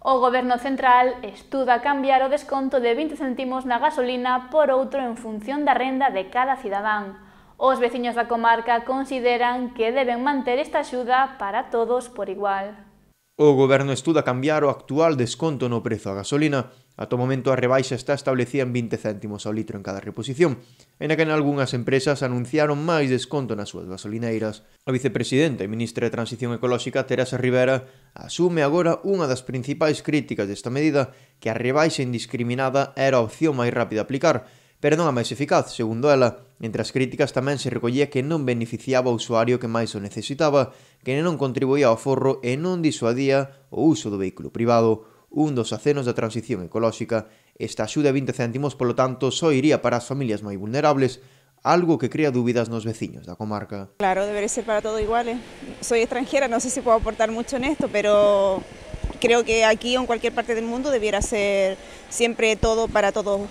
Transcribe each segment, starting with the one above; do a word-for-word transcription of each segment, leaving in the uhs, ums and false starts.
O Goberno central estuda cambiar o desconto de vinte céntimos na gasolina por outro en función da renda de cada cidadán. Os veciños da comarca consideran que deben manter esta axuda para todos por igual. O Goberno estuda cambiar o actual desconto no prezo da gasolina. Ata o momento a rebaixa está establecida en vinte céntimos ao litro en cada reposición, en a que en algunhas empresas anunciaron máis desconto nas súas gasolineiras. A vicepresidenta e ministra de Transición Ecolóxica, Teresa Rivera, asume agora unha das principais críticas desta medida, que a rebaixa indiscriminada era a opción máis rápida a aplicar, pero non a máis eficaz, segundo ela. Entre as críticas tamén se recollía que non beneficiaba ao usuario que máis o necesitaba, que non contribuía ao aforro e non disuadía o uso do vehículo privado. Un dos acenos da transición ecolóxica, esta axuda de vinte céntimos, polo tanto, só iría para as familias máis vulnerables, algo que crea dúbidas nos veciños da comarca. Claro, debería ser para todos iguales. Soy extranjera, no sé si puedo aportar mucho en esto, pero creo que aquí o en cualquier parte del mundo debiera ser siempre todo para todos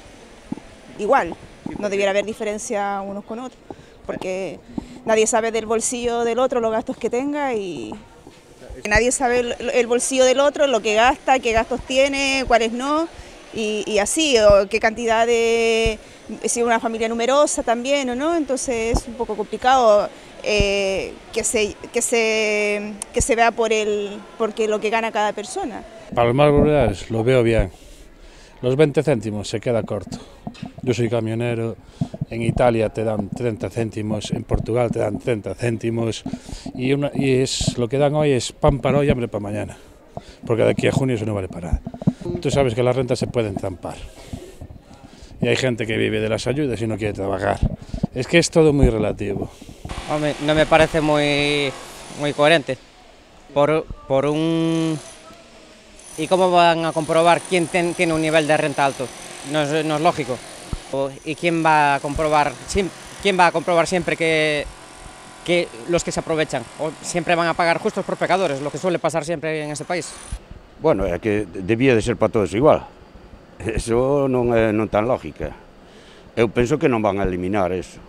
igual. No debiera haber diferencia unos con otros, porque nadie sabe del bolsillo del otro los gastos que tenga y nadie sabe el bolsillo del otro, lo que gasta, qué gastos tiene, cuáles no, y, y así, o qué cantidad de, si es una familia numerosa también o no, entonces es un poco complicado eh, que, se, que, se, que se vea por el, porque lo que gana cada persona. Para los más vulnerables lo veo bien, los veinte céntimos se queda corto. Yo soy camionero, en Italia te dan treinta céntimos, en Portugal te dan treinta céntimos y, una, y es, lo que dan hoy es pan para hoy y hambre para mañana, porque de aquí a junio eso no vale para nada. Tú sabes que las rentas se pueden trampar y hay gente que vive de las ayudas y no quiere trabajar. Es que es todo muy relativo. Hombre, no me parece muy, muy coherente. Por, por un... ¿Y cómo van a comprobar quién ten, tiene un nivel de renta alto? No es, no es lógico. ¿Y quién va a comprobar, quién va a comprobar siempre que, que los que se aprovechan? ¿O siempre van a pagar justos por pecadores, lo que suele pasar siempre en este país? Bueno, é que debía de ser para todos igual. Eso non é non tan lógica. Eu penso que non van a eliminar eso.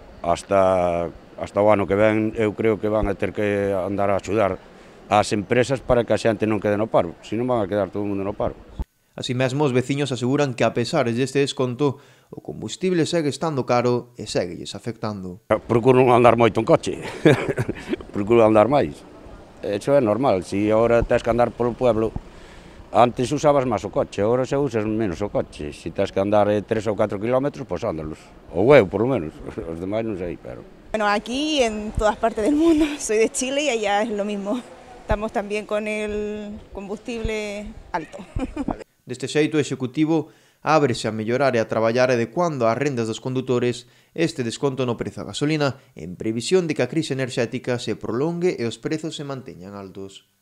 Hasta, hasta o ano que ven, eu creo que van a ter que andar a axudar ás empresas para que a xente non quede no paro, senón van a quedar todo o mundo no paro. Así mesmo, os veciños aseguran que, a pesar deste desconto, o combustible segue estando caro e seguelles afectando. Procuro non andar moito en coche, procuro andar máis. Eso é normal, se agora tens que andar polo pueblo, antes usabas máis o coche, agora xa usas menos o coche. Se tens que andar tres ou catro kilómetros, pois ándalos. Ou eu, por lo menos, os demais non sei, pero... Bueno, aquí en todas partes del mundo, soy de Chile y allá es lo mismo. Estamos también con el combustible alto. Deste xeito, o Executivo ábrese a mellorar e a traballar adecuando ás rendas dos condutores este desconto no prezo da gasolina en previsión de que a crise enerxética se prolongue e os prezos se manteñan altos.